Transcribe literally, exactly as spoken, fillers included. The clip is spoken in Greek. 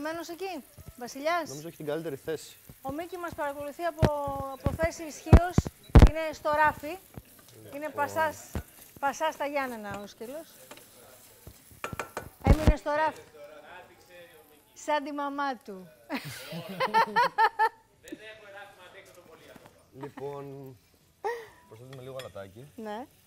Μένος εκεί, Βασιλιάς. Νομίζω έχει την καλύτερη θέση. Ο Μίκη μας παρακολουθεί από, από θέση ισχύως. Είναι στο ράφι. Είναι πασάς, πασάς στα Γιάννενα ο σκύλος. Έμεινε στο ράφι. Σαν τη μαμά του. Λοιπόν, προσθέτουμε λίγο αλατάκι. Ναι.